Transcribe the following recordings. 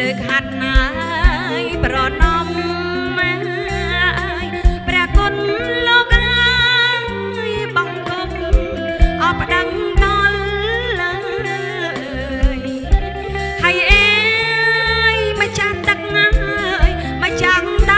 ขัดนายประนอมประกุลโลกายบังคมออกดังตอนเลยให้เอ้ยมาจังตักง่ายมาจังใด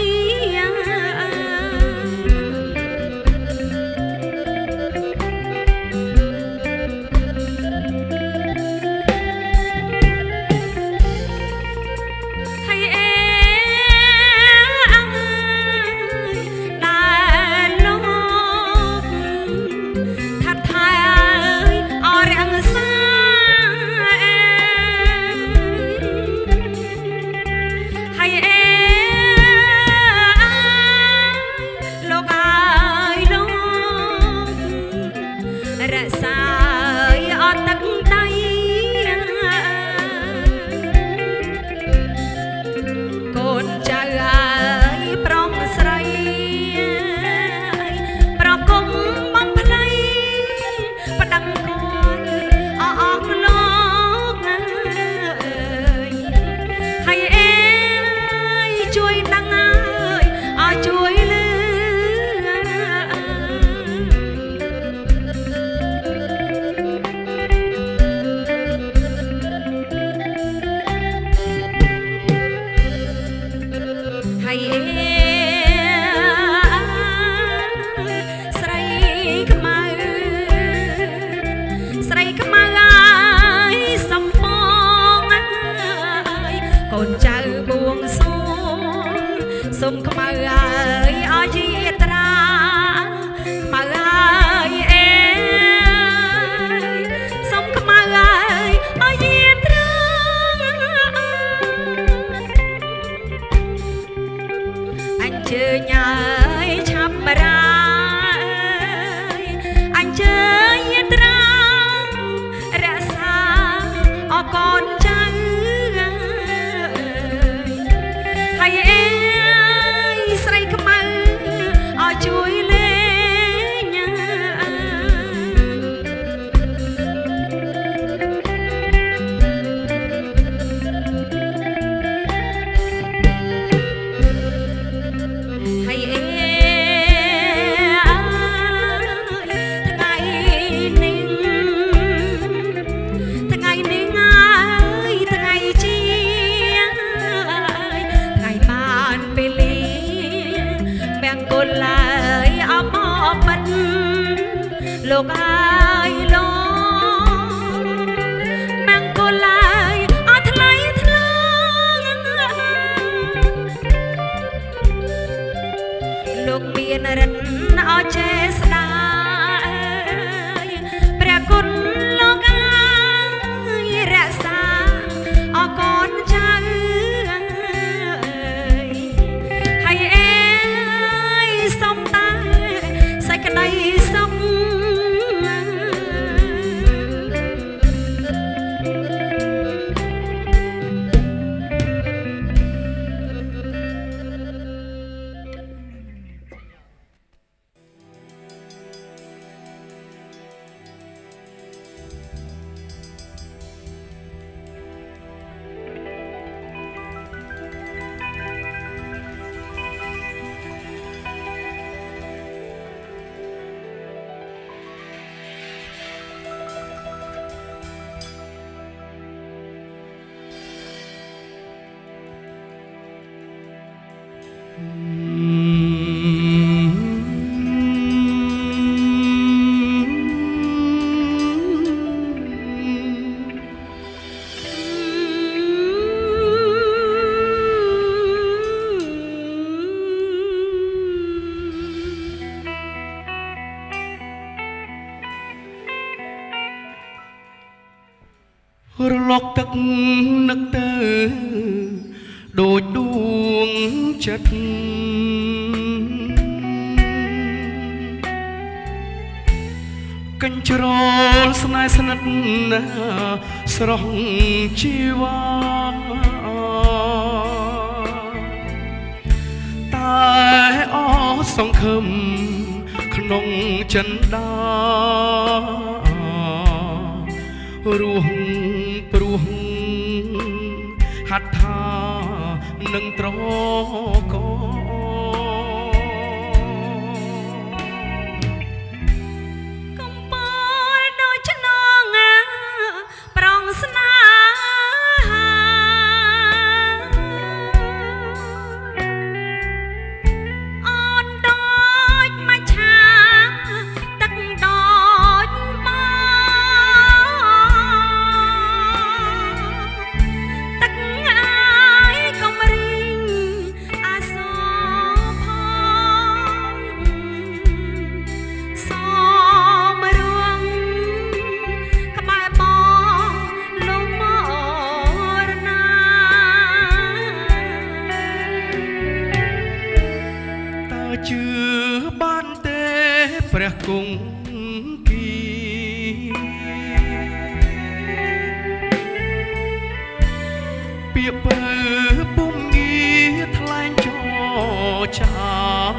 สมขมาเอ้ยอาจีตรามาเอ้ยเอ้ยสมขมาเอ้ยอาจีตราอันเจอใหญ่ชับมาราอันเจอตรารักษาออกก่อนใจให้เอ้ใส่ขมาช่วยเลี้ยงให้เอ๋ทั้งไงนิ่งทั้งไงนิ่งทั้งไงเจียทั้งไงบ้านไปลีแบ่งกุลายเอาหม้อปัดโลกอายโลแบ่งกุลายเอาทลายทลางลูกเมียนรันเอาเจสดาประกุลโลกอายรักษาเอาก่อนใจให้เอ๋สมตาใส่กระไดสมรลอกตักนักเตอโดยดวงจัดกันจรสนายสนัดนาสรองชีวาตายอ้อสองคำขนงจันดาร่วงปรุงหัดทថានឹងត្រកកំពល់ដូចឆ្នងប្រងស្នេហាអូនដូចមកឆាទឹកដូចមកទឹកអាយកំរីងអាសផងសមរួងក្បែរបងលោកមរណាតើជឿបានទេព្រះគង់គីពាក្យបើពុំងារថ្លែងចចា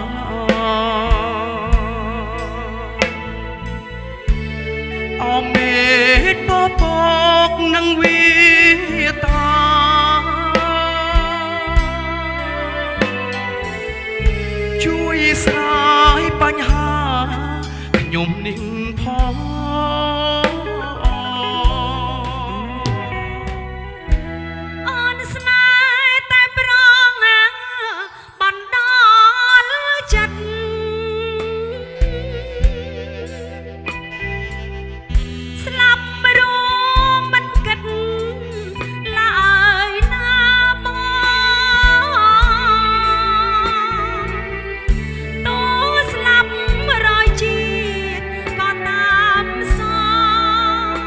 អមេតពកនឹងវាតាជួយស្រាយបញ្ហាខ្ញុំនេះផងអូនស្នេហ៍តែប្រងបណ្ដោលចិត្តស្លាប់រួមមិនគិតឡើយណាបងតូស្លាប់រយជាតិក៏តាមសង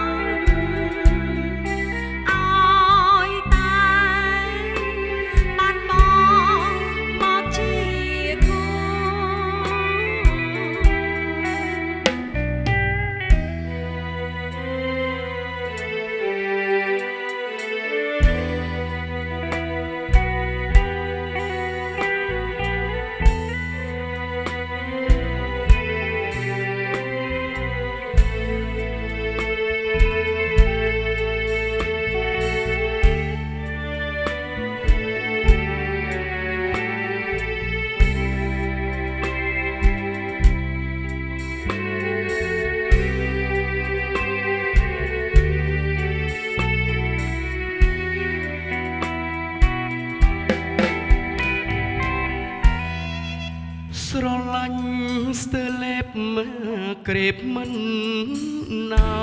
ឲ្យតែបានបងមកជាគូស្រឡាញ់ស្ទើលេបមើក្រេបមិនណា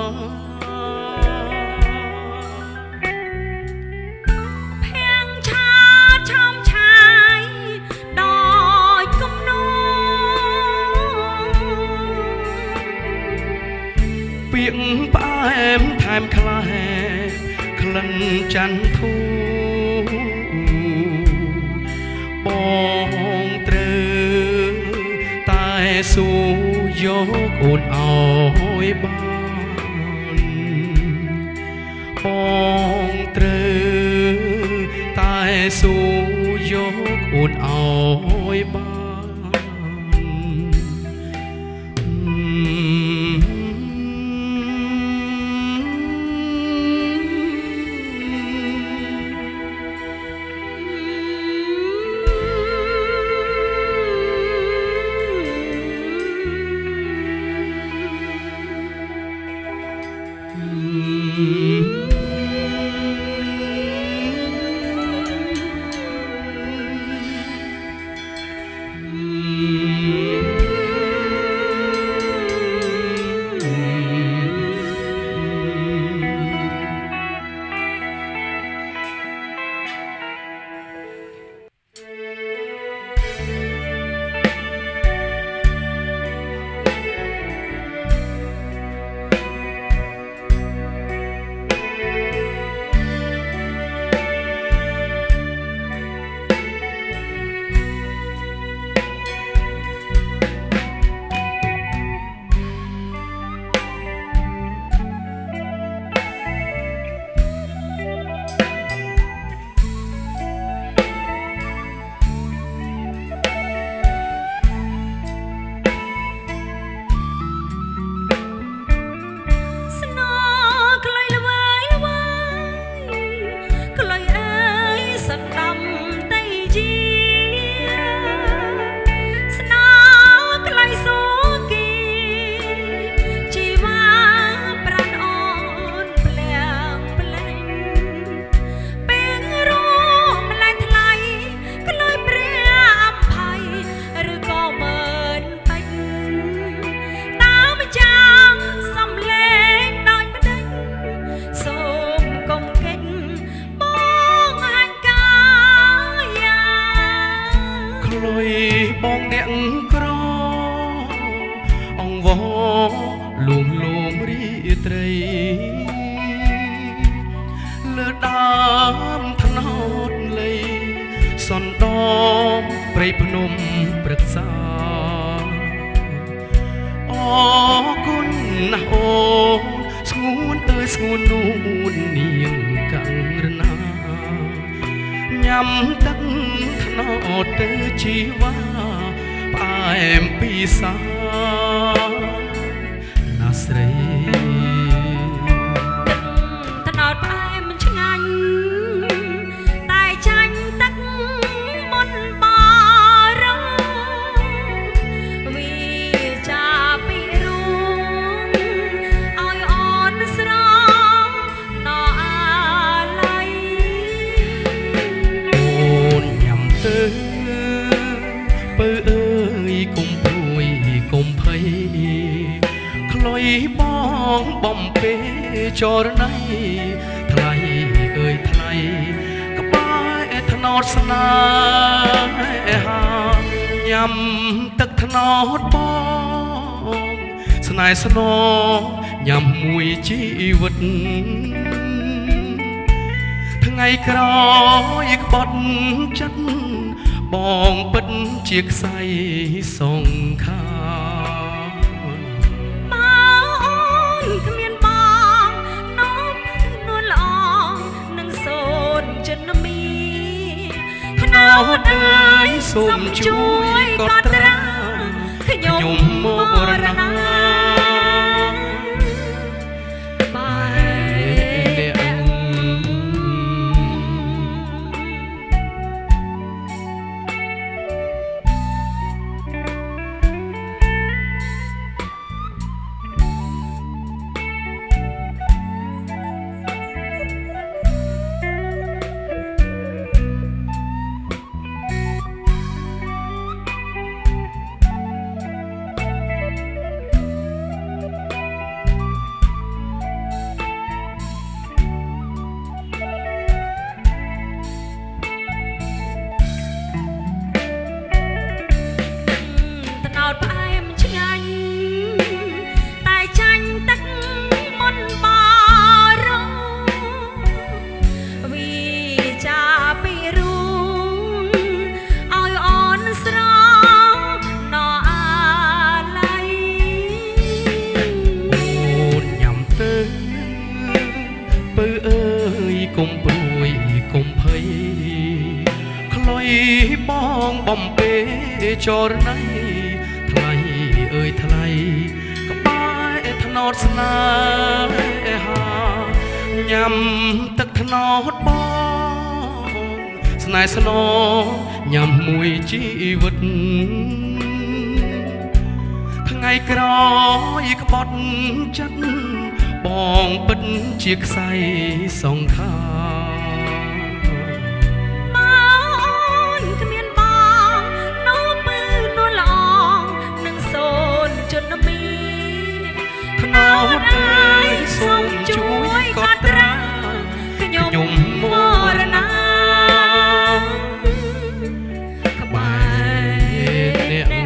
ភាំងឆាឆោមឆាយដោយគំនូពាក្យផ្អែមថែមក្លែក្លិនច័ន្ទធូបងត្រូវតែស៊ូយកអូនឲ្យបានបងត្រូវតែស៊ូយកអូនឲ្យបានអ្នកក្រអង្វរលួងលោមរីត្រីលើដើមថ្នោតលៃសន្តំព្រៃភ្នំព្រឹក្សាអរគុណណាស់អូនស្ងួនអើយស្ងួននួននាងកាំងរណាញ៉ាំទឹកថ្នោតទៅជីវ៉ាផ្អែមពីសាណាស្រីទឹកថ្នោតផ្អែមឆ្ងាញ់តែចាញ់ទឹកមុនបារងវាចាពីរួងឲ្យអូនស្រងណអាឡ័យអូនញ៉ាំទៅពើអើយកុំព្រួយកុំភ័យខ្លុយបងបំពេចរណៃថ្លៃអើយថ្លៃក្បែរថ្នោតស្នេហាញ៉ាំទឹកថ្នោតបងស្នេហ៍ស្នងញ៉ាំមួយជីវិតថ្ងៃក្រោយក្បត់ចិត្តបងពិតជាខ្សែសងខាគ្មានបងនោមនួនល្អនឹងសូនចិនមីថ្នោតអើយសូមជួយកត់ត្រាខ្ញុំមករណាបងបំពេចរណៃថ្លៃអើយថ្លៃក្បែរថ្នោតស្នេហាញ៉ាំទឹកថ្នោតបងស្នេហ៍ស្នងញ៉ាំមួយជីវិតថ្ងៃក្រោយក្បត់ចិត្តបងពិតជាខ្សែសងខាសូមជួយកត់ត្រាខ្ញុំមរណាក្បែរអ្នក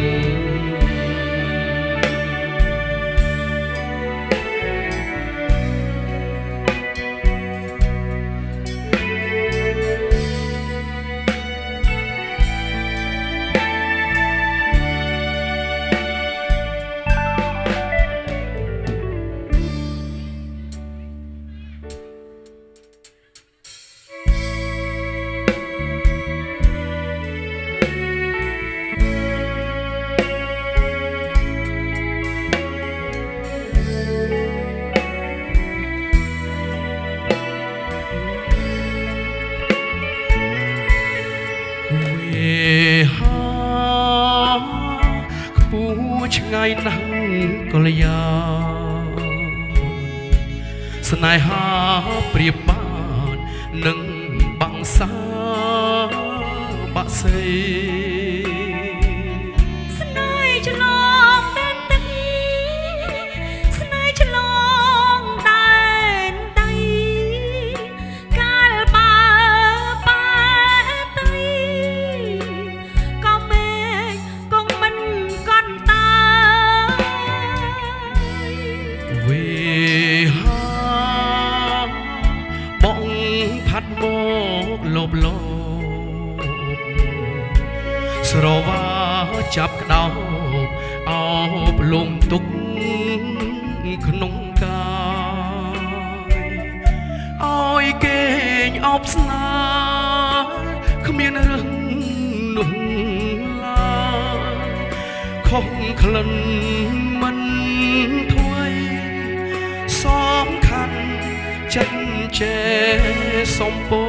ឆ្ងាយណាស់កល្យាស្នេហាព្រៀបបាននឹងបាំងសាបាក់សីស្នេហ៍ឆ្លងដែនទឹកស្នេហ៍ឆ្លងដែនដីកាលបើបែកទៅក៏មេឃលបលោបស្រវាចាប់ក្តោបអោបលំទុកក្នុងកាយអោយគេងអោបស្នាគ្មានរឹងនោះឡើយខំក្លិនមិនធួយសំខាន់ចិត្តចេសំពោ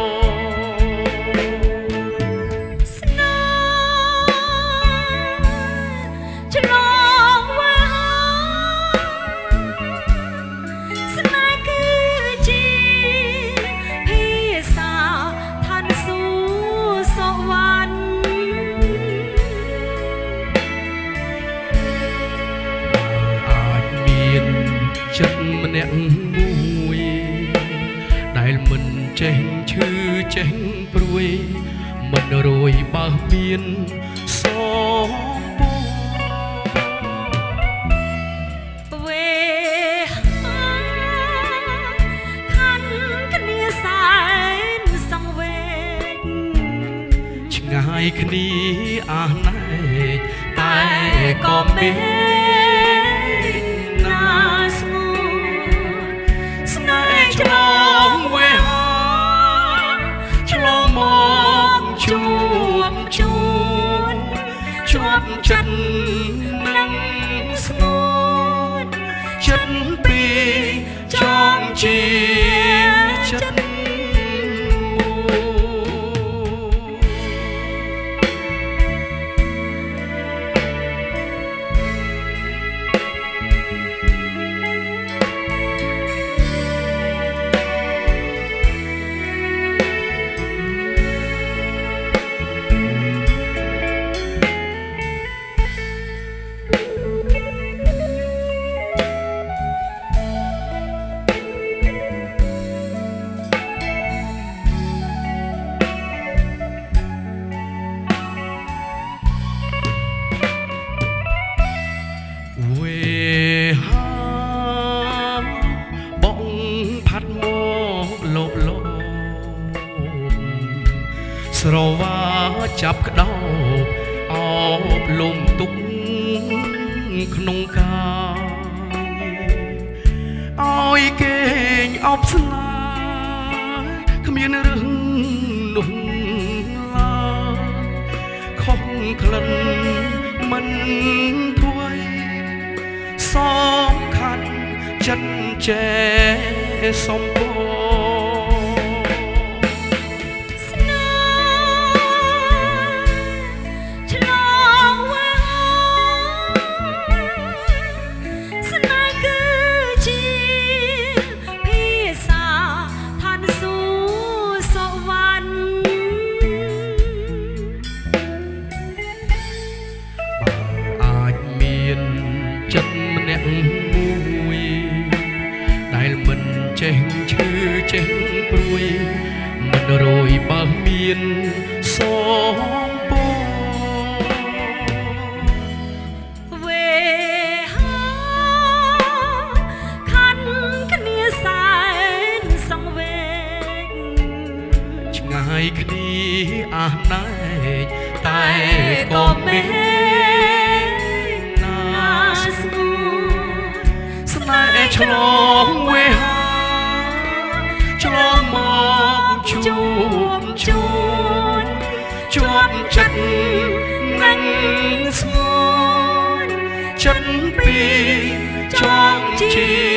ចិត្តម្នាក់មួយដែលមិនចេះឈឺចេះព្រួយមិនរួយបើមានសពោវេខានគ្នាសែនសង្វេគឆ្ងាយគ្នាអាណែកតែក៏មេឆ្លងវេហាឆ្លងមកជួបជួនជាប់ចិត្តនឹងស្ងួនចិត្តពីចង់ជាចិត្តស្រវាចាប់ក្តោបអោបលំទុកក្នុងកាយអោយគេងអបស្នាគ្មានរឹងនោះឡើយខំក្លិនមិនធួយសំខាន់ចិត្តចេសំពោចិត្តម្នាក់មួយដែលមិនចេះឈឺចេះព្រួយមិនរួយបើមានសំពោវេហាខានគ្នាសែនសង្វេគឆ្ងាយគ្នាអាណែកតែក៏មេឆ្លងវេហាឆ្លងមកជួបជួនជាប់ចិត្តនឹងស្ងួនចិត្តពីចង់ជា